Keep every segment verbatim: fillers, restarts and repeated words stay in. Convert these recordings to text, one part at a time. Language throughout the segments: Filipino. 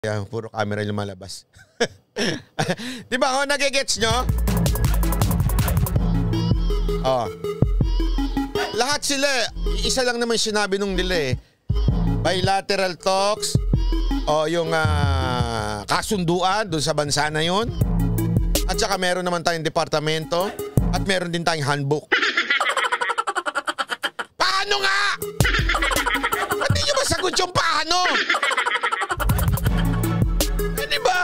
Yan, puro camera yung lumalabas. Di ba ako nagigets nyo? Oh. Lahat sila, isa lang naman sinabi nung nila eh. Bilateral talks o yung uh, kasunduan doon sa bansa na yun. At saka meron naman tayong departamento at meron din tayong handbook. Paano nga? Hindi nyo masagot yung paano? Eh, di ba?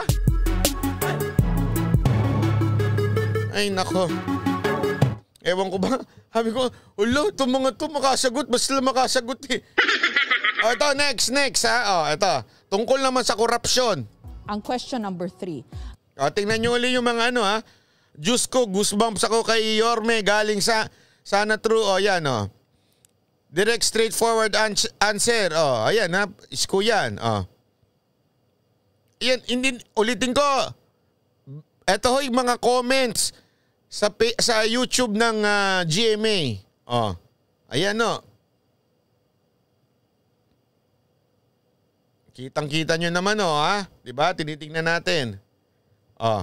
Ay, nako. Ewan ko ba? Sabi ko, ulo, itong mga ito makasagot. Basta sila makasagot eh. O, ito, next, next ha. O, ito. Tungkol naman sa korupsyon. Ang question number three. O, tingnan nyo ulit yung mga ano ha. Diyos ko, goosebumps ako kay Yorme galing sa Sana True. O, yan o. Direct, straightforward answer. O, ayan ha. Isko yan. O. Yan, hindi, ulitin ko. Ito ho yung mga comments sa sa YouTube ng uh, G M A. Oh. Ayan no. Kitang-kita nyo naman oh, ha? 'Di ba? Tinitingnan natin. Oh.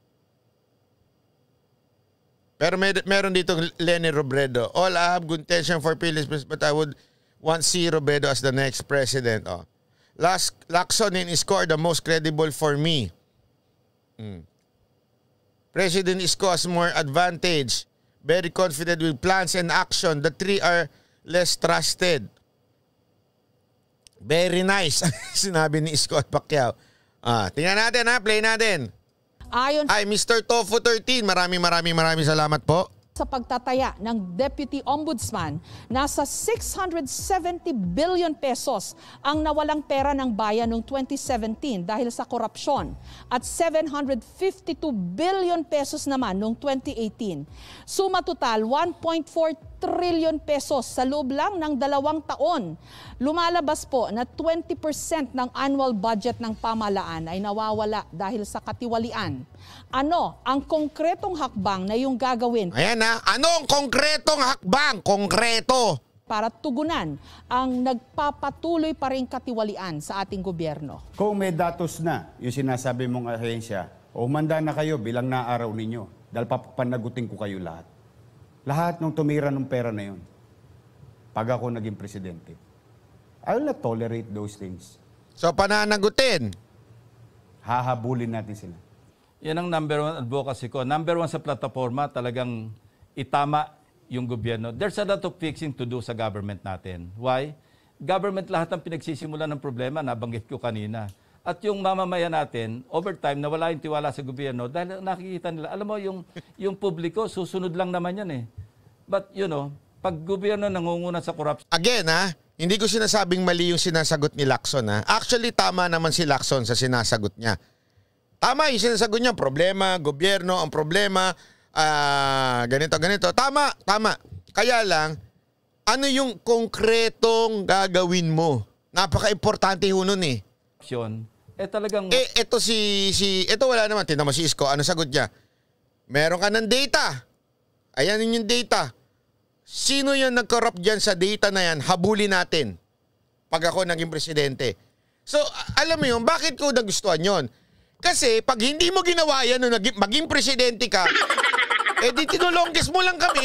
Pero may, meron dito Leni Robredo. All I have good intention for Philippines but I would want see Robredo as the next president. Oh. Last Lacson and Isko are the most credible for me. Hmm. President Isko has more advantage. Very confident with plans and action. The three are less trusted. Very nice. Sinabi ni Isko at Pacquiao. Ah, tingnan natin ha, play natin. Ayon Ay, Mister Tofu thirteen, maraming maraming maraming salamat po. Sa pagtataya ng Deputy Ombudsman, nasa six hundred seventy billion pesos ang nawalang pera ng bayan noong twenty seventeen dahil sa korupsyon at seven hundred fifty-two billion pesos naman noong twenty eighteen. Suma total one point four trillion pesos sa loob lang ng dalawang taon. Lumalabas po na twenty percent ng annual budget ng pamahalaan ay nawawala dahil sa katiwalian. Ano ang konkretong hakbang na yung gagawin? Ayan na, ano ang konkretong hakbang? Konkreto! Para tugunan ang nagpapatuloy pa rin katiwalian sa ating gobyerno. Kung may datos na yung sinasabi mong ahensya, o humanda na kayo bilang naaraw ninyo dahil papanagutin ko kayo lahat. Lahat ng tumira ng pera na yun, pag ako naging presidente, I will not tolerate those things. So, pananagutin? Hahabulin natin sila. Yan ang number one advocacy ko. Number one sa plataforma, talagang itama yung gobyerno. There's a lot of fixing to do sa government natin. Why? Government lahat ang pinagsisimulan ng problema, nabanggit ko kanina. At yung mamamayan natin, over time, nawala yung tiwala sa gobyerno dahil nakikita nila, alam mo, yung, yung publiko, susunod lang naman yan eh. But, you know, pag gobyerno nangunguna sa corruption... Again, ha? Hindi ko sinasabing mali yung sinasagot ni Lacson, ha? Actually, tama naman si Lacson sa sinasagot niya. Tama yung sinasagot niya, problema, gobyerno, ang problema, uh, ganito, ganito. Tama, tama. Kaya lang, ano yung konkretong gagawin mo? Napaka-importante ho nun eh. Eh talagang... Eh, ito si, si, ito wala naman. Tingnan mo si Isko, ano sagot niya? Meron ka ng data. Ayan yung data. Sino yung nag-corrupt dyan sa data na yan? Habulin natin. Pag ako naging presidente. So, alam mo yun, bakit ko nagustuhan yun? Kasi, pag hindi mo ginawa yan, nung maging presidente ka, eh di tinulongkis mo lang kami,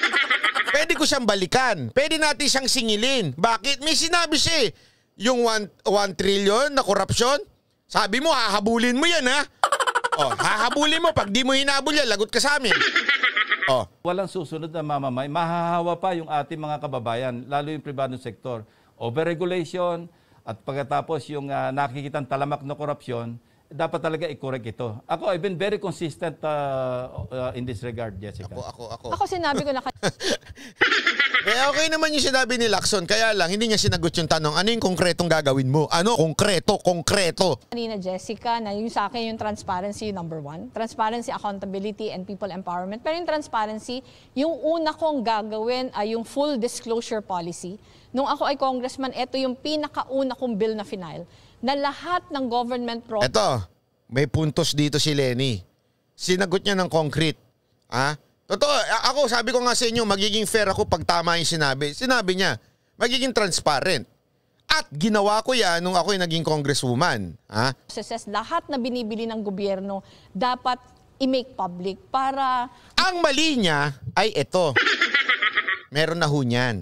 pwede ko siyang balikan. Pwede natin siyang singilin. Bakit? May sinabi siya eh. Yung one trillion na korupsyon, sabi mo, hahabulin mo yan, ha? Oh, hahabulin mo. Pag di mo hinabol yan, lagot ka sa amin. Oh. Walang susunod na mamamay. Mahahawa pa yung ating mga kababayan, lalo yung pribadong sektor. Overregulation at pagkatapos yung uh, nakikitang talamak na korupsyon, dapat talaga i-correct ito. Ako, I've been very consistent uh, uh, in this regard, Jessica. Ako, ako, ako. Ako sinabi ko na... Eh, okay naman yung sinabi ni Lacson. Kaya lang, hindi niya sinagot yung tanong, ano yung konkretong gagawin mo? Ano? Konkreto, konkreto. Kanina, Jessica, na yung sa akin yung transparency, number one. Transparency, accountability, and people empowerment. Pero yung transparency, yung una kong gagawin ay yung full disclosure policy. Nung ako ay congressman, ito yung pinakauna kong bill na final. Na lahat ng government pro... Ito, may puntos dito si Leni. Sinagot niya ng concrete. Ha? Totoo, ako sabi ko nga sa inyo, magiging fair ako pag tama yung sinabi. Sinabi niya, magiging transparent. At ginawa ko yan nung ako'y naging congresswoman. Ha? Processes, lahat na binibili ng gobyerno dapat i-make public para... Ang mali niya ay ito. Meron na ho niyan.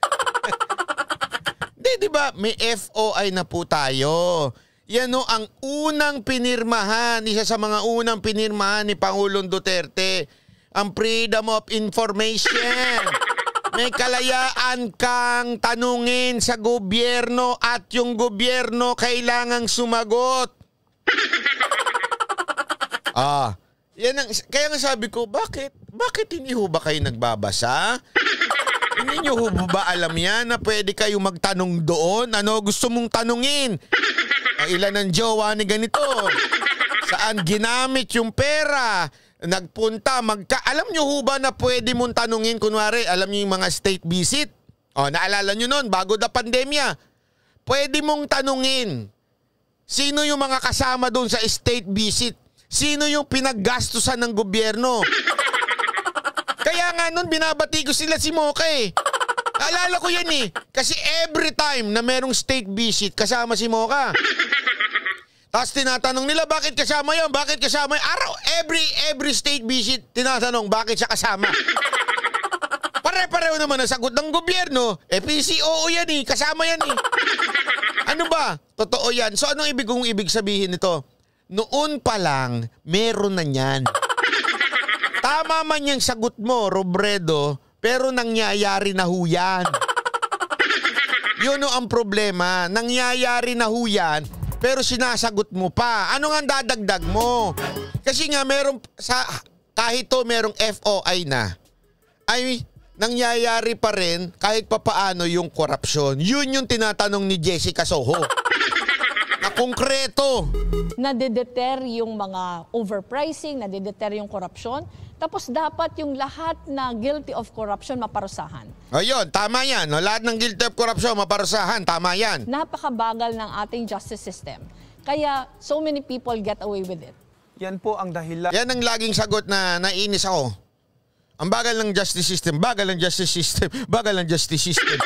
Di, di ba? May F O I na po tayo. Yan o ang unang pinirmahan, isa sa mga unang pinirmahan ni Pangulong Duterte. Ang Freedom of Information. May kalayaan kang tanungin sa gobyerno at yung gobyerno kailangang sumagot. Ah, yan ang, kaya nga sabi ko, bakit? Bakit hindi ho ba kayo nagbabasa? Hindi nyo ho ba alam yan na pwede kayo magtanong doon? Ano gusto mong tanungin? Ang ilan ng jowa ni ganito? Saan ginamit yung pera? Nagpunta, magka... Alam nyo ho ba na pwede mong tanungin, kunwari, alam nyo yung mga state visit? O, naalala nyo nun, bago na pandemya. Pwede mong tanungin, sino yung mga kasama doon sa state visit? Sino yung pinaggastusan ng gobyerno? Kaya nga nun, binabati ko sila si Mocha eh. Alala ko yan eh. Kasi every time na merong state visit, kasama si Mocha. Tapos tinatanong nila, bakit kasama yan? Bakit kasama yan? Araw, every, every state visit, tinatanong, bakit siya kasama? Pare-pareho naman ang sagot ng gobyerno. Eh, P C O O yan eh. Kasama yan eh. Ano ba? Totoo yan. So, anong ibig kong ibig sabihin nito? Noon pa lang, meron na yan. Tama man yung sagot mo, Robredo, pero nangyayari na ho yan. Yun o ang problema. Nangyayari na ho yan, pero sinasagot mo pa. Ano nga dadagdag mo? Kasi nga meron sa kahit to merong F O I na, ay nangyayari pa rin kahit papaano yung korupsyon. Yun yung tinatanong ni Jessica Soho. Na konkreto. Nade-deter yung mga overpricing, nade-deter yung korupsyon. Tapos dapat yung lahat na guilty of corruption maparusahan. Ayun, tama yan. No? Lahat ng guilty of corruption maparusahan. Tama yan. Napakabagal ng ating justice system. Kaya so many people get away with it. Yan po ang dahilan. Yan ang laging sagot na naiinis ako. Ang bagal ng justice system, bagal ng justice system, bagal ng justice system.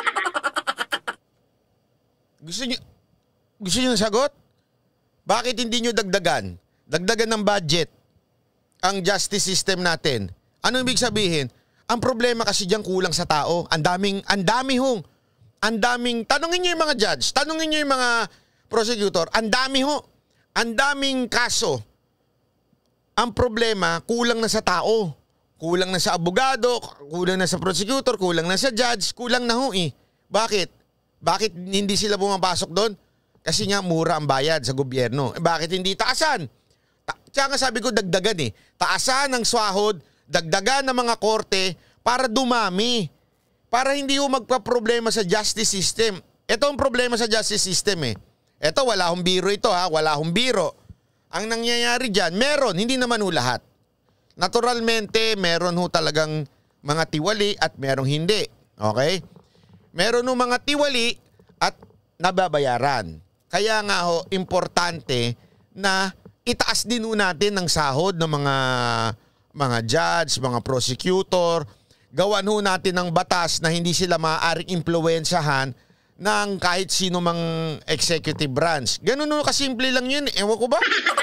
Gusto niyo, gusto niyo ng sagot? Bakit hindi niyo dagdagan? Dagdagan ng budget ang justice system natin. Ano ibig sabihin? Ang problema kasi diyan kulang sa tao. Ang daming, ang dami hong, ang daming, tanungin niyo yung mga judge, tanungin niyo yung mga prosecutor, ang dami ho, ang daming kaso. Ang problema, kulang na sa tao. Kulang na sa abogado, kulang na sa prosecutor, kulang na sa judge, kulang na ho eh. Bakit? Bakit hindi sila bumapasok doon? Kasi nga mura ang bayad sa gobyerno. Eh, bakit hindi taasan? Ta- Kaya nga sabi ko dagdagan eh. Taasan ng swahod, dagdagan ng mga korte para dumami. Para hindi ho magpa-problema sa justice system. Ito ang problema sa justice system eh. Ito wala hong biro ito ha, wala hong biro. Ang nangyayari dyan, meron, hindi naman ho lahat. Naturalmente, meron ho talagang mga tiwali at merong hindi. Okay? Meron ho mga tiwali at nababayaran. Kaya nga ho, importante na itaas din ho natin ng sahod ng mga mga judge, mga prosecutor. Gawan ho natin ng batas na hindi sila maaaring impluwensyahan ng kahit sino mang executive branch. Ganun ho, kasimple lang yun. Ewan ko ba?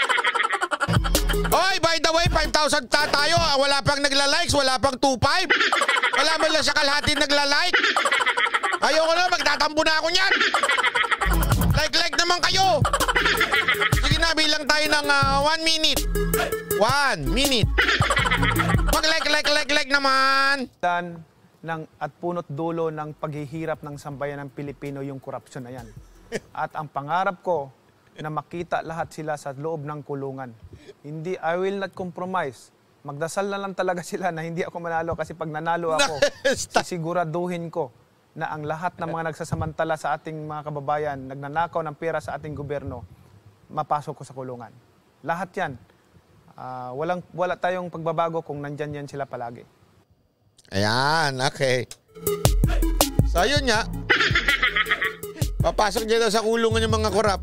Oy, by the way, five thousand ta tayo. Wala pang nagla-likes, wala pang two five. Wala man lang sa kalahati nagla-like. Ayoko na, magtatampo na ako niyan. Like-like naman kayo. Sige na, bilang tayo ng uh, one minute. One minute. Mag-like-like-like-like naman. Dan ng, at punot dulo ng paghihirap ng sambayan ng Pilipino yung korupsyon na yan. At ang pangarap ko, na makita lahat sila sa loob ng kulungan. Hindi, I will not compromise. Magdasal na lang talaga sila na hindi ako manalo kasi pag nanalo ako, sisiguraduhin ko na ang lahat ng mga nagsasamantala sa ating mga kababayan, nagnanakaw ng pera sa ating gobyerno, mapasok ko sa kulungan. Lahat yan. Uh, walang, wala tayong pagbabago kung nandyan yan sila palagi. Ayan, okay. So, ayun nga. Papasok dyan daw sa kulungan yung mga korap.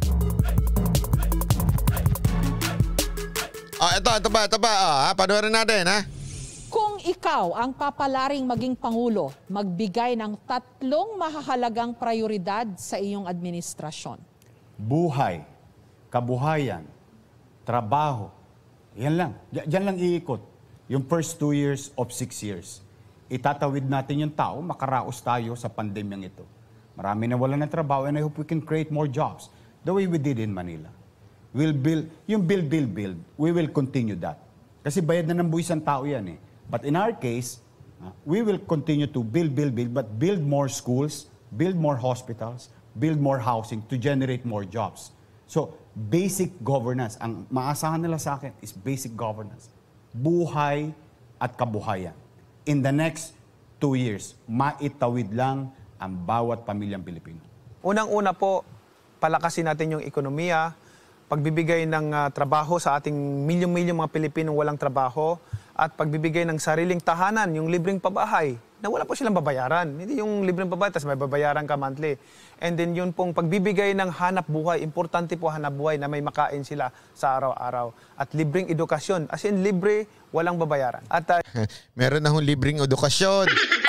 Oh, ito, ito pa, ito pa. Oh, ha? Panoorin natin, ha? Kung Kung ikaw ang papalaring maging Pangulo, magbigay ng tatlong mahahalagang prioridad sa iyong administrasyon. Buhay, kabuhayan, trabaho. Yan lang. Diyan diyan lang iikot. Yung first two years of six years. Itatawid natin yung tao, makaraos tayo sa pandemyang ito. Marami na wala ng trabaho and I hope we can create more jobs the way we did in Manila. We'll build, yung build, build, build, we will continue that. Kasi bayad na ng buwis ang tao yan eh. But in our case, uh, we will continue to build, build, build, but build more schools, build more hospitals, build more housing to generate more jobs. So, basic governance. Ang maasahan nila sa akin is basic governance. Buhay at kabuhayan. In the next two years, maitawid lang ang bawat pamilyang Pilipino. Unang-una po, palakasin natin yung ekonomiya, pagbibigay ng uh, trabaho sa ating milyong-milyong mga Pilipinong walang trabaho, at pagbibigay ng sariling tahanan, yung libreng pabahay, na wala po silang babayaran. Hindi yung libreng pabahay, tapos may babayaran ka monthly. And then yun pong pagbibigay ng hanap buhay, importante po hanap buhay na may makain sila sa araw-araw. At libreng edukasyon, as in libre, walang babayaran. At uh, Meron na hong libreng edukasyon.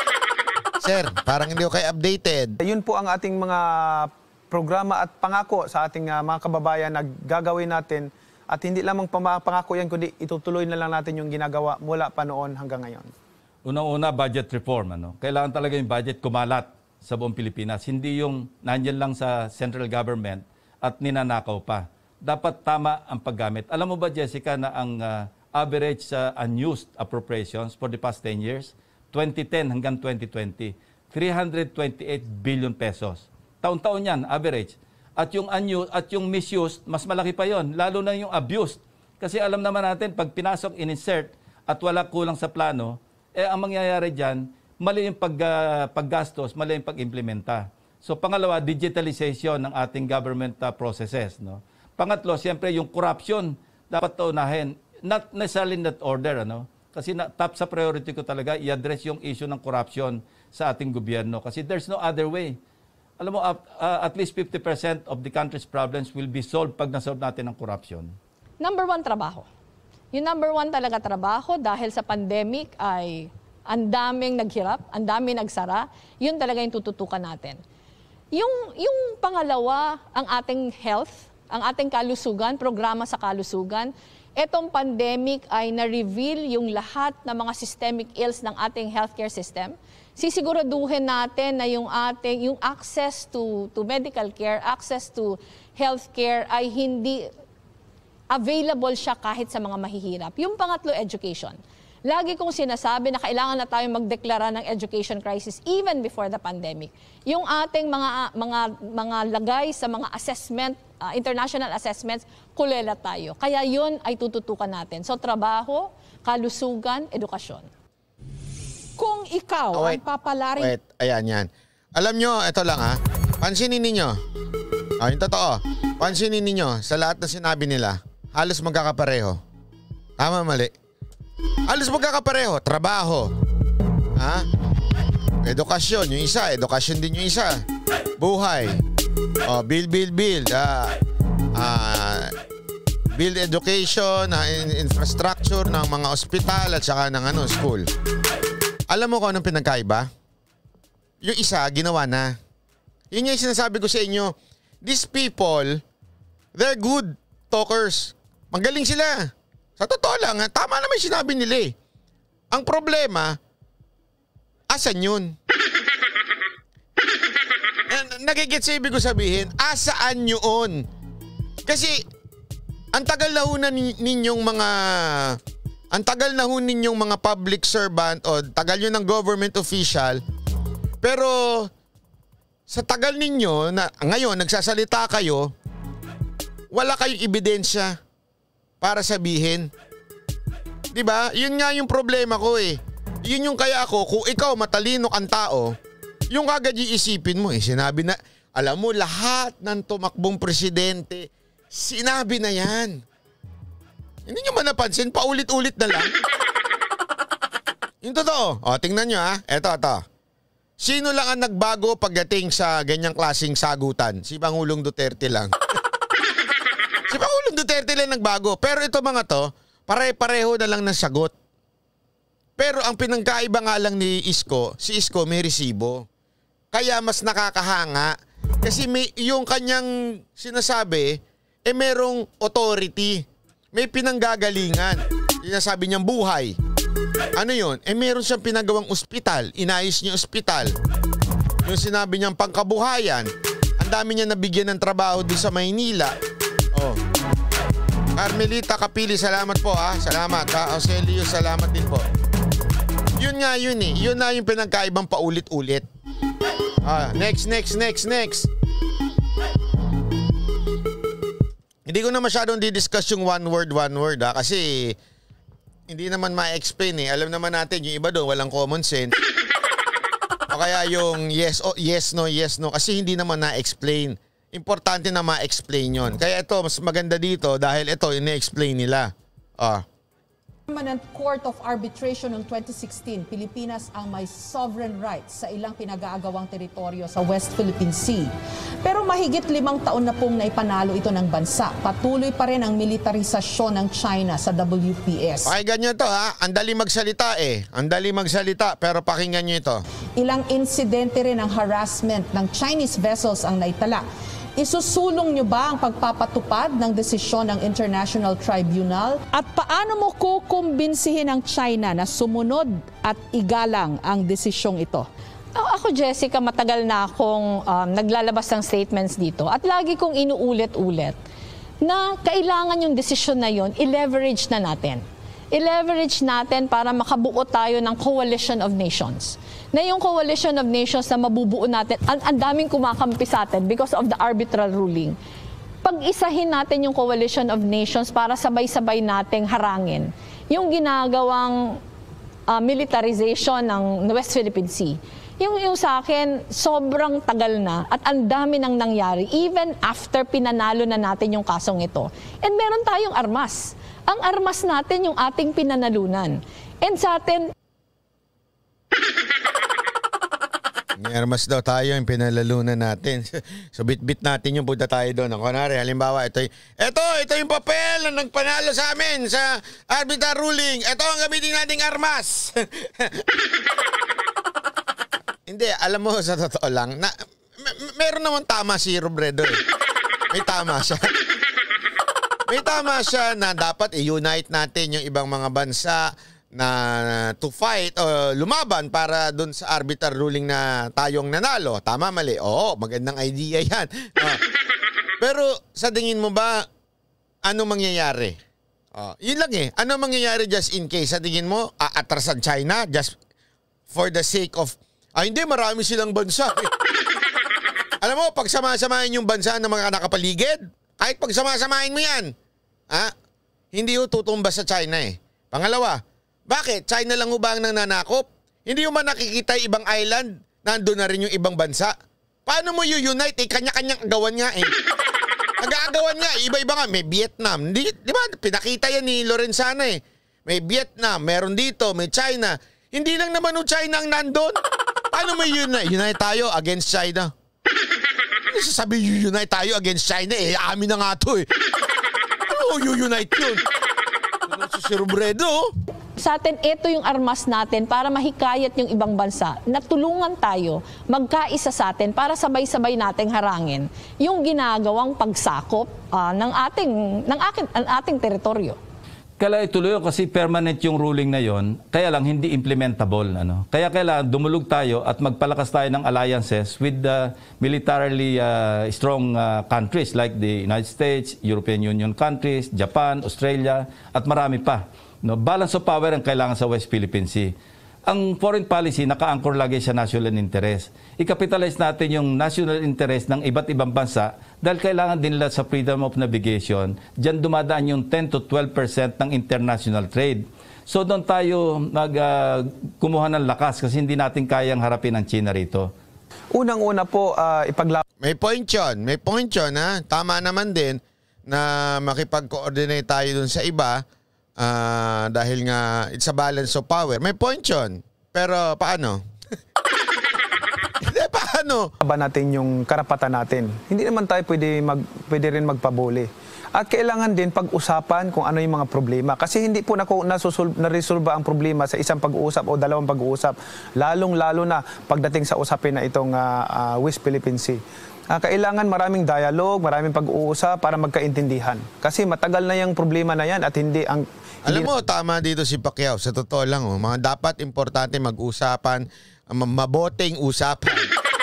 Sir, parang hindi ko kayo updated. yun po ang ating mga programa at pangako sa ating uh, mga kababayan na gagawin natin. At hindi lamang pangako yan, kundi itutuloy na lang natin yung ginagawa mula pa noon hanggang ngayon. Unang-una, budget reform. Ano? Kailangan talaga yung budget kumalat sa buong Pilipinas. Hindi yung nandyan lang sa central government at ninanakaw pa. Dapat tama ang paggamit. Alam mo ba, Jessica, na ang uh, average sa uh, unused appropriations for the past ten years, twenty ten hanggang twenty twenty, three hundred twenty-eight billion pesos. Taon-taon yan, average. At yung unused, at yung misused, mas malaki pa yon, lalo na yung abused. Kasi alam naman natin, pag pinasok, in-insert, at wala kulang sa plano, eh ang mangyayari dyan, mali yung pag, uh, paggastos, mali yung pag-implementa. So pangalawa, digitalization ng ating government uh, processes. No? Pangatlo, siyempre yung corruption, dapat unahin. Not necessarily in that order. Ano? Kasi na, top sa priority ko talaga, i-address yung issue ng corruption sa ating gobyerno. Kasi there's no other way. Alam mo, uh, uh, at least fifty percent of the country's problems will be solved pag nasolve natin ang corruption. Number one, trabaho. Yung number one talaga trabaho dahil sa pandemic ay ang daming naghirap, ang daming nagsara, yun talaga yung tututukan natin. Yung, yung pangalawa, ang ating health, ang ating kalusugan, programa sa kalusugan, etong pandemic ay na-reveal yung lahat ng mga systemic ills ng ating healthcare system. Sisiguraduhin natin na yung ating yung access to to medical care, access to healthcare ay hindi available siya kahit sa mga mahihirap. Yung pangatlo, education. Lagi kong sinasabi na kailangan na tayong magdeklara ng education crisis even before the pandemic. Yung ating mga mga mga lagay sa mga assessment, uh, international assessments, kulela tayo. Kaya yun ay tututukan natin. So trabaho, kalusugan, edukasyon. Kung ikaw Oh, wait. ang papalaring... Wait, ayan yan. Alam nyo, ito lang ha. Pansinin ninyo. Ah, yung totoo. Pansinin ninyo, sa lahat na sinabi nila, halos magkakapareho. Tama, mali. Halos magkakapareho. Trabaho. Ha? Edukasyon, yung isa. Edukasyon din yung isa. Buhay. Oh, build, build, build. Ah, ah, build education, ah, infrastructure ng mga ospital at saka ng ano, school. Alam mo kung anong pinagkaiba? Yung isa, ginawa na. Yun yung sinasabi ko sa inyo. These people, they're good talkers. Magaling sila. Sa totoo lang, tama naman yung sinabi nila eh. Ang problema, asan yun? Nagigits sa ibig ko sabihin, asaan yun? Kasi, ang tagal na ho na ninyong mga... Ang tagal na ho ninyong mga public servant o tagal nyo ng government official, pero sa tagal ninyo na ngayon nagsasalita kayo, wala kayong ebidensya para sabihin. Diba? Yun nga yung problema ko eh. Yun yung kaya ako, kung ikaw matalino kang tao, yung kagad iisipin mo eh. Sinabi na, alam mo lahat ng tumakbong presidente, sinabi na yan. Hindi nyo man napansin, paulit-ulit na lang. Yung totoo. O, tingnan nyo ha. Eto, eto. Sino lang ang nagbago pagdating sa ganyang klaseng sagutan? Si Pangulong Duterte lang. Si Pangulong Duterte lang nagbago. Pero ito mga to, pare-pareho na lang ng sagot. Pero ang pinagkaiba nga lang ni Isko, si Isko may resibo. Kaya mas nakakahanga kasi may yung kanyang sinasabi eh merong authority. May pinanggagalingan. Sinasabi niyang buhay. Ano yun? Eh meron siyang pinagawang ospital. Inayos niya ospital. Yung sinabi niyang pangkabuhayan. Ang dami niya nabigyan ng trabaho doon sa Maynila. Oh. Carmelita Kapili, salamat po ha. Salamat ha. Oselio, salamat din po. Yun nga yun eh. Yun na yung pinagkaibang paulit-ulit. Ah, next, next, next, next. Hindi ko na masyadong di-discuss yung one word, one word ha. Kasi hindi naman ma-explain eh. Alam naman natin yung iba doon walang common sense. O kaya yung yes, oh, yes, no, yes, no. Kasi hindi naman na-explain. Importante na ma-explain yon. Kaya ito, mas maganda dito dahil ito, ina-explain nila. Ah. Permanent Court of Arbitration noong twenty sixteen, Pilipinas ang may sovereign rights sa ilang pinag-aagawang teritoryo sa West Philippine Sea. Pero mahigit limang taon na pong naipanalo ito ng bansa. Patuloy pa rin ang militarisasyon ng China sa W P S. Okay, ganyan to ha. Ang dali magsalita eh. Ang dali magsalita pero pakinggan nyo ito. Ilang insidente rin ng harassment ng Chinese vessels ang naitala. Isusulong nyo ba ang pagpapatupad ng desisyon ng International Tribunal? At paano mo kukumbinsihin ang China na sumunod at igalang ang desisyong ito? Ako, Jessica, matagal na akong um, naglalabas ng statements dito at lagi kong inuulit-ulit na kailangan yung desisyon na yon i-leverage na natin. I-leverage natin para makabuo tayo ng coalition of nations. Na yung coalition of nations na mabubuo natin, ang, ang daming kumakampi sa atin because of the arbitral ruling. Pag-isahin natin yung coalition of nations para sabay-sabay nating harangin yung ginagawang uh, militarization ng West Philippine Sea. Yung, yung sa akin, sobrang tagal na at ang dami nang nangyari even after pinanalo na natin yung kasong ito. And meron tayong armas. Ang armas natin yung ating pinanalunan. And sa atin, may armas daw tayo yung pinalalunan natin. So bit-bit natin yung punta tayo doon. Kunwari, halimbawa, ito, ito, ito yung papel na nagpanalo sa amin sa arbitral ruling. Ito ang gamitin nating armas. Hindi, alam mo, sa totoo lang, na, may, meron naman tama si Robredo eh. May tama siya. May tama siya na dapat i-unite natin yung ibang mga bansa na to fight o lumaban para dun sa arbitral ruling na tayong nanalo. Tama, mali? Oo, magandang idea yan. Uh, pero sa tingin mo ba, ano mangyayari? Uh, yun lang eh. Ano mangyayari just in case? Sa tingin mo, aatrasan China just for the sake of, ah hindi, marami silang bansa. Eh. Alam mo, pag sama-samahin yung bansa ng mga nakapaligid, kahit pag sama-samahin mo yan, ah, hindi yung tutumba sa China eh. Pangalawa, bakit? China lang ho ba ang nananakop? Hindi mo man nakikita ibang island, nandun na rin yung ibang bansa. Paano mo u-unite? Eh, kanya-kanyang agawan nga eh. Nag-aagawan nga, iba-iba nga. May Vietnam. Di, di ba? Pinakita yan ni Lorenzana eh. May Vietnam, meron dito, may China. Hindi lang naman o China ang nandun. Paano mo unite? Unite tayo against China. Ano sasabi unite tayo against China eh? Amin na nga to eh. Ano u-unite yun? Si Robredo. sa atin, ito yung armas natin para mahikayat yung ibang bansa na tulungan tayo, magkaisa sa atin para sabay-sabay nating harangin yung ginagawang pagsakop uh, ng ating, ng akin, ng ating teritoryo. Kaya ituloy kasi permanent yung ruling na yon, kaya lang hindi implementable. Ano? Kaya kailangan dumulog tayo at magpalakas tayo ng alliances with the militarily uh, strong uh, countries like the United States, European Union countries, Japan, Australia, at marami pa. No? Balance of power ang kailangan sa West Philippine Sea. Ang foreign policy naka-anchor lagi sa national interest. I-capitalize natin yung national interest ng iba't ibang bansa dahil kailangan din nila sa freedom of navigation. Diyan dumadaan yung ten to twelve percent ng international trade. So doon tayo mag, uh, kumuha ng lakas kasi hindi natin kayang harapin ang China rito. Unang-una po, uh, ipaglaban. May point yun. May point yun. Ha? Tama naman din na makipag-coordinate tayo dun sa iba. Uh, dahil nga it's a balance of power. May point yun. Pero paano? Hindi, paano? Ba natin yung karapatan natin. Hindi naman tayo pwede, mag, pwede rin magpabuli. At kailangan din pag-usapan kung ano yung mga problema. Kasi hindi po nako nasusul- naresolba ang problema sa isang pag-uusap o dalawang pag-uusap. Lalong-lalo na pagdating sa usapin na itong uh, uh, West Philippine Sea. Uh, kailangan maraming dialogue, maraming pag-uusap para magkaintindihan. Kasi matagal na yung problema na yan at hindi ang... Alam mo, tama dito si Pacquiao. Sa totoo lang, oh, mga dapat importante mag-usapan, maboteng usapan.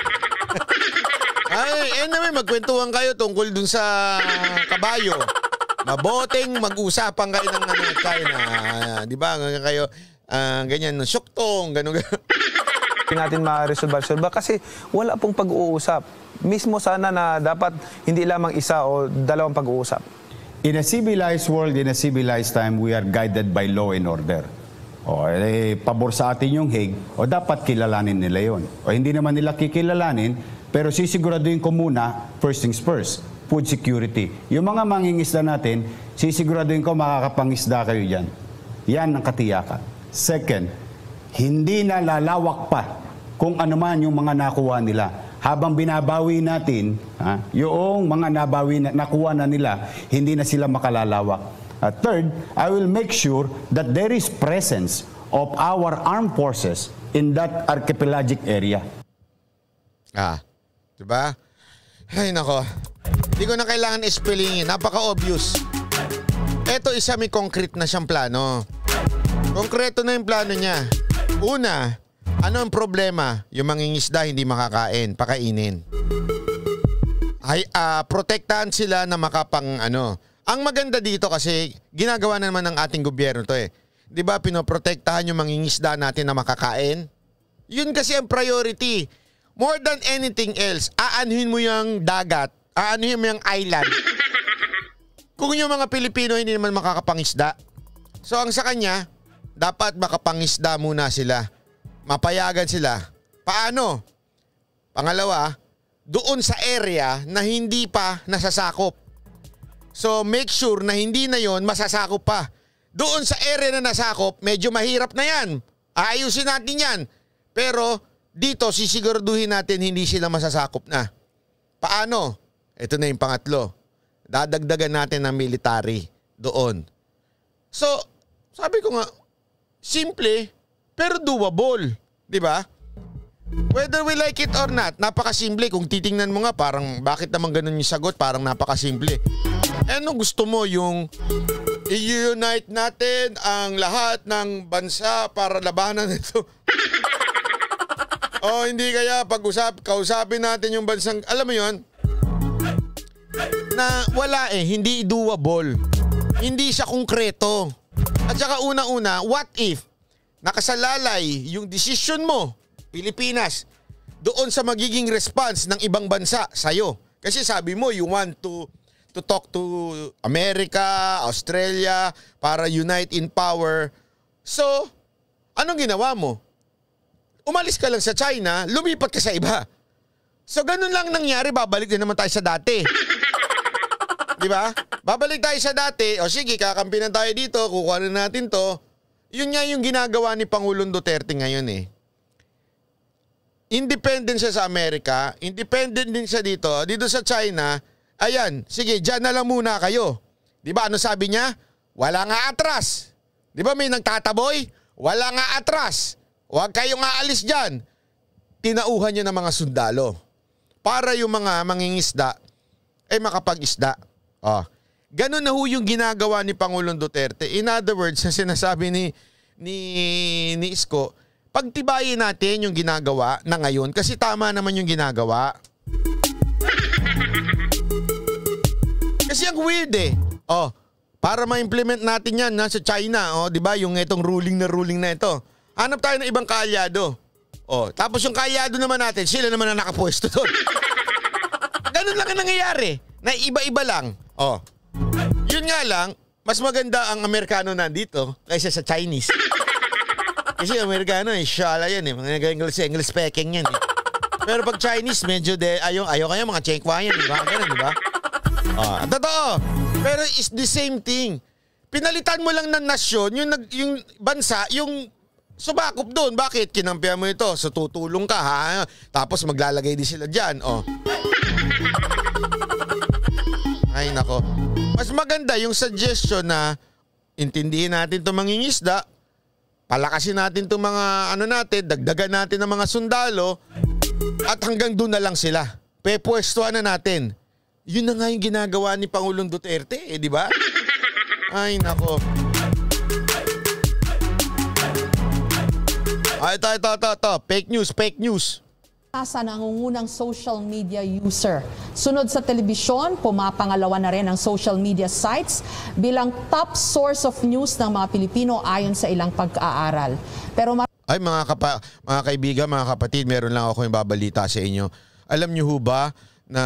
Ay, eh naman, magkwentuhan kayo tungkol dun sa kabayo. Maboteng mag-usapan kayo ng ano, China. Uh, di ba? Kayo, uh, ganyan, syuktong, gano'n, gano'n. Hindi natin ma-resolve-resolve kasi wala pong pag-uusap. Mismo sana na dapat hindi lamang isa o dalawang pag-uusap. In a civilized world, in a civilized time, we are guided by law and order. O, eh, pabor sa atin yung Hague, o dapat kilalanin nila yon. O hindi naman nila kikilalanin, pero sisiguraduhin ko muna, first things first, food security. Yung mga mangingisda natin, sisiguraduhin ko makakapangisda kayo dyan. Yan ang katiyakan. Second, hindi na lalawak pa kung ano man yung mga nakuha nila. Habang binabawi natin, ha, yung mga nabawi na, nakuha na nila, hindi na sila makalalawak. At third, I will make sure that there is presence of our armed forces in that archipelagic area. Ah, diba? Ay, nako. Hindi ko na kailangan ispellingin. Napaka-obvious. Eto, isa may concrete na siyang plano. Konkreto na yung plano niya. Una, ano ang problema? Yung mangingisda hindi makakain, pakainin. Ay, uh, protektahan sila na makapang ano. Ang maganda dito kasi ginagawa na naman ng ating gobyerno to eh. 'Di ba pinoprotektahan yung mangingisda natin na makakain? Yun kasi ang priority. More than anything else, aanuhin mo yung dagat, aanuhin mo yung island. Kung yung mga Pilipino hindi naman makakapangisda. So ang sa kanya, dapat makapangisda muna sila. Mapayagan sila. Paano? Pangalawa, doon sa area na hindi pa nasasakop. So make sure na hindi na yon masasakop pa. Doon sa area na nasakop, medyo mahirap na yan. Aayusin natin yan. Pero dito sisiguraduhin natin hindi sila masasakop na. Paano? Ito na yung pangatlo. Dadagdagan natin ng military doon. So, sabi ko nga, simple pero doable, 'di ba? Whether we like it or not, napakasimple. Kung titingnan mo nga, parang bakit naman ganun yung sagot? Parang napakasimple. Eh, ano gusto mo? Yung i-unite natin ang lahat ng bansa para labanan ito? O hindi kaya pag-usap, kausapin natin yung bansang, alam mo yon, na wala eh, hindi doable. Hindi siya konkreto. At saka una-una, what if nakasalalay yung decision mo, Pilipinas, doon sa magiging response ng ibang bansa sa'yo? Kasi sabi mo, you want to to talk to America, Australia, para unite in power. So, anong ginawa mo? Umalis ka lang sa China, lumipat ka sa iba. So, ganun lang nangyari, babalik din naman tayo sa dati. Di ba? Babalik tayo sa dati, o sige, kakampi na tayo dito, kukuha na natin to. Yun nga yung ginagawa ni Pangulong Duterte ngayon eh. Independent siya sa Amerika, independent din siya dito, dito sa China. Ayan, sige, dyan na lang muna kayo. Di ba ano sabi niya? Wala nga atras. Di ba may nagtataboy? Wala nga atras. Huwag kayong aalis dyan. Tinauhan niya ng mga sundalo para yung mga mangingisda ay makapag-isda. Oh. Ganun na ho yung ginagawa ni Pangulong Duterte. In other words, na sinasabi ni, ni, ni Isko, pagtibayin natin yung ginagawa na ngayon kasi tama naman yung ginagawa. Kasi ang weird eh. Oh, para ma-implement natin yan na sa China, oh, 'di ba? Yung itong ruling na ruling na ito. Hanap tayo ng ibang kaalyado. Oh, tapos yung kaalyado naman natin, sila naman ang nakapwesto doon. Ganun lang ang nangyayari. Na iba-iba lang. Oh. Yun nga lang, mas maganda ang Amerikano nandito kaysa sa Chinese. Kasi Amerikano eh, shala yan eh. Mga English, English speaking yan eh. Pero pag Chinese, medyo de, ayaw, ayaw kayo mga Chekwa yan, di ba? Ganun, di ba? Ah, totoo. Pero it's the same thing. Pinalitan mo lang ng nasyon, yung, yung bansa, yung subakop doon. Bakit? Kinampihan mo ito. So tutulong ka ha. Tapos maglalagay din sila dyan. Oh. Ay nako. Mas maganda yung suggestion na intindihin natin itong mangingisda, palakasin natin itong mga ano natin, dagdagan natin ng mga sundalo, at hanggang doon na lang sila. Pepwestuhan na natin. Yun na nga yung ginagawa ni Pangulong Duterte, eh, di ba? Ay, nako. Ay, ito, ito, ito, ito. Fake news, fake news. Sa nangungunang social media user. Sunod sa telebisyon, pumapangalawa na rin ang social media sites bilang top source of news ng mga Pilipino ayon sa ilang pag-aaral. Pero Ay mga, kapa, mga kaibigan, mga kapatid, meron lang ako yung babalita sa inyo. Alam niyo ho ba na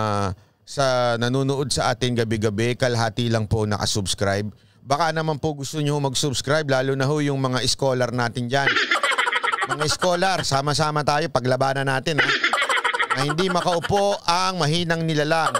sa nanonood sa atin gabi-gabi, kalahati lang po nakasubscribe? Baka naman po gusto niyo mag-subscribe, lalo na ho yung mga scholar natin dyan. Mga scholar, sama-sama tayo, paglabanan natin ha. Na hindi makaupo ang mahinang nilalang.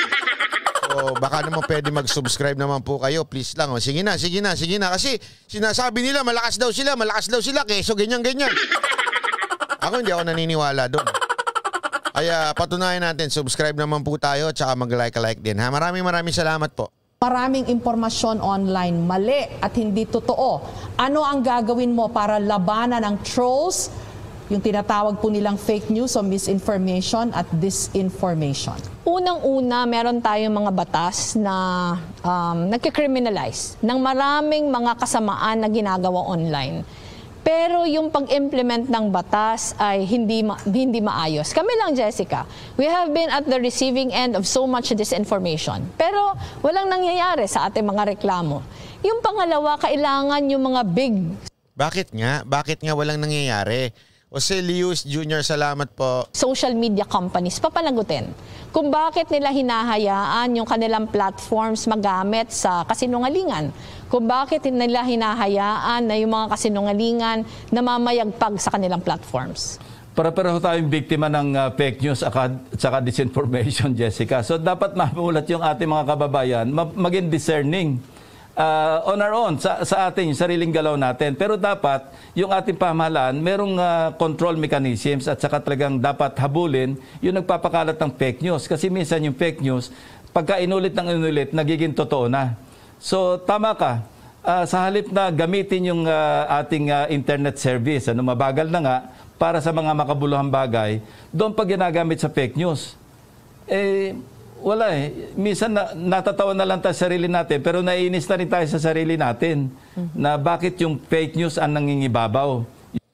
So baka naman pwede mag-subscribe naman po kayo, please lang. O, sige na, sige na, sige na. Kasi sinasabi nila malakas daw sila, malakas daw sila, keso ganyan-ganyan. Ako hindi ako naniniwala doon. Kaya patunayan natin, subscribe naman po tayo at saka mag-like-like din ha. Maraming maraming salamat po. maraming impormasyon online mali at hindi totoo. Ano ang gagawin mo para labanan ang trolls, yung tinatawag po nilang fake news o misinformation at disinformation? Unang-una, meron tayong mga batas na um, nagkikriminalize ng maraming mga kasamaan na ginagawa online. Pero yung pag-implement ng batas ay hindi ma- hindi maayos. Kami lang, Jessica, we have been at the receiving end of so much disinformation. Pero walang nangyayari sa ating mga reklamo. Yung pangalawa, kailangan yung mga big... Bakit nga? Bakit nga walang nangyayari? Jose Lius Junior, salamat po. Social media companies papanagutin kung bakit nila hinahayaan yung kanilang platforms magamit sa kasinungalingan. Kung bakit nila hinahayaan na yung mga kasinungalingan namamayagpag sa kanilang platforms. Para-pareho tayong biktima ng uh, fake news at saka disinformation, Jessica. So dapat mamulat yung ating mga kababayan, maging discerning. Uh, on our own, sa, sa ating sariling galaw natin. Pero dapat, yung ating pamahalaan, merong uh, control mechanisms at saka talagang dapat habulin yung nagpapakalat ng fake news. Kasi minsan yung fake news, pagka inulit ng inulit, nagiging totoo na. So, tama ka. Uh, sa halip na gamitin yung uh, ating uh, internet service, ano, mabagal na nga, para sa mga makabuluhang bagay, doon pag ginagamit sa fake news, eh, wala eh. Minsan na, natatawa na lang tayo sa sarili natin, pero naiinis na rin tayo sa sarili natin mm-hmm. na bakit yung fake news ang nangingibabaw.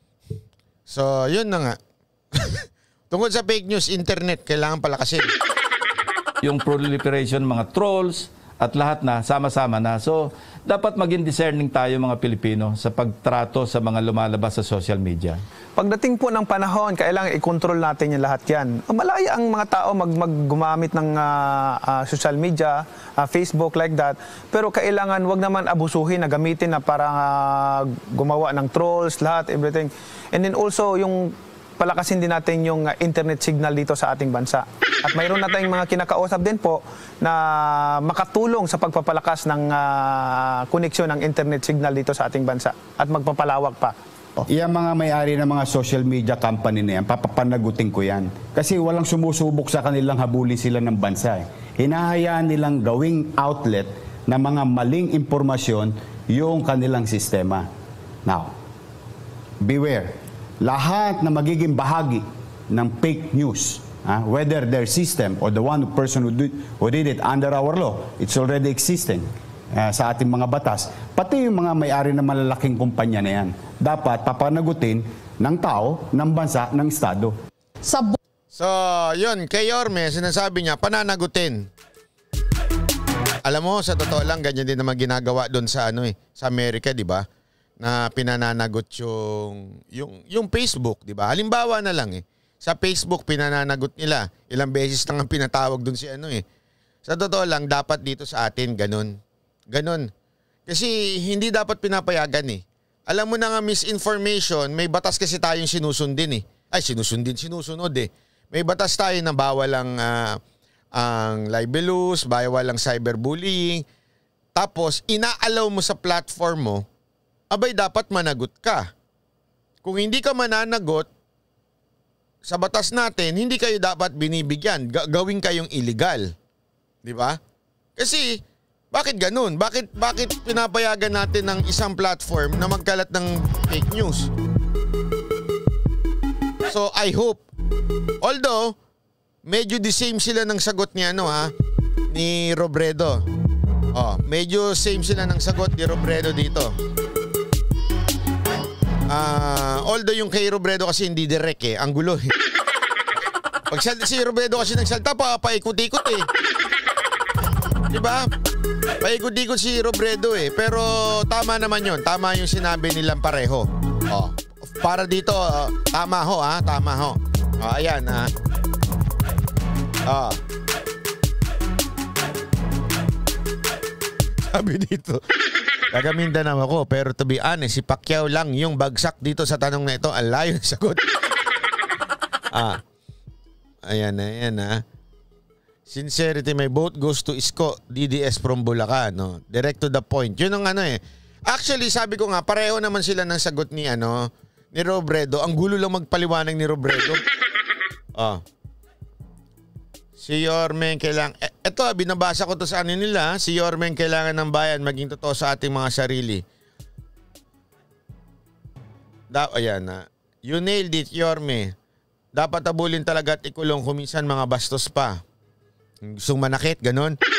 So, yun na nga. Tungkol sa fake news, internet, kailangan palakasin. Yung proliferation, mga trolls, at lahat na, sama-sama na. So, dapat maging discerning tayo mga Pilipino sa pagtrato sa mga lumalabas sa social media. Pagdating po ng panahon, kailangan i-control natin yung lahat yan. Malaya ang mga tao mag, mag gumamit ng uh, uh, social media, uh, Facebook, like that. Pero kailangan wag naman abusuhin na gamitin na parang uh, gumawa ng trolls, lahat, everything. And then also, yung palakasin din natin yung uh, internet signal dito sa ating bansa. At mayroon na tayong mga kinakausap din po na makatulong sa pagpapalakas ng uh, koneksyon ng internet signal dito sa ating bansa at magpapalawak pa. Iyang mga may-ari ng mga social media company na yan, papapanagutin ko yan. Kasi walang sumusubok sa kanilang habulin sila ng bansa. Eh. Hinahayaan nilang gawing outlet na mga maling impormasyon yung kanilang sistema. Now, beware. Lahat na magiging bahagi ng fake news, uh, whether their system or the one person who did, who did it under our law, it's already existing uh, sa ating mga batas. Pati yung mga may-ari ng malalaking kumpanya na yan, dapat papanagutin ng tao, ng bansa, ng Estado. Sa So, yun, kay Yorme, sinasabi niya, pananagutin. Alam mo, sa totoo lang, ganyan din naman ginagawa doon sa, ano, eh, sa Amerika, di ba? Na pinananagot yung, yung, yung Facebook, di ba? Halimbawa na lang eh. Sa Facebook, pinananagot nila. Ilang beses nang ang pinatawag doon si ano eh. Sa totoo lang, dapat dito sa atin, ganun. Ganun. Kasi hindi dapat pinapayagan eh. Alam mo na nga misinformation, may batas kasi tayong sinusundin eh. Ay, sinusundin, sinusunod eh. May batas tayo na bawal ang, uh, ang libelous, bawal ang cyberbullying. Tapos, inaalaw mo sa platform mo, abay dapat managot ka. Kung hindi ka mananagot, sa batas natin, hindi kayo dapat binibigyan. Ga- gawin kayong illegal. Di ba? Kasi, Bakit ganun? Bakit, bakit pinapayagan natin ng isang platform na magkalat ng fake news? So, I hope. Although, medyo the same sila ng sagot ni ano ha, ni Robredo. Oh, medyo same sila ng sagot ni Robredo dito. Ah, uh, although yung kay Robredo kasi hindi direct eh, ang gulo eh. Pag si Robredo kasi nagsalta pa, paikot-ikot eh. Diba? Paikot-ikot si Robredo eh. Pero tama naman yun. Tama yung sinabi nilang pareho. Oh, para dito, uh, tama ho ha, tama ho. Oh, ayan ha. Oh. Sabi dito, taga Mindanao ako, pero to be honest, si Pacquiao lang yung bagsak dito sa tanong na ito. Ang layo ng sagot. Ah. Ayan na, ayan na. Sincerity, my vote goes to Isko, D D S from Bulacan. No? Direct to the point. Yun ang ano eh. Actually, sabi ko nga, pareho naman sila ng sagot ni, ano, ni Robredo. Ang gulo lang magpaliwanag ni Robredo. Oh. Si Yormen kailangan... E, eto, binabasa ko to sa ano nila. Si Yormen kailangan ng bayan maging totoo sa ating mga sarili. Da, ayan na. You nailed it, Yorme. Dapat abulin talaga at ikulong kuminsan mga bastos pa. Gustong manakit, ganon.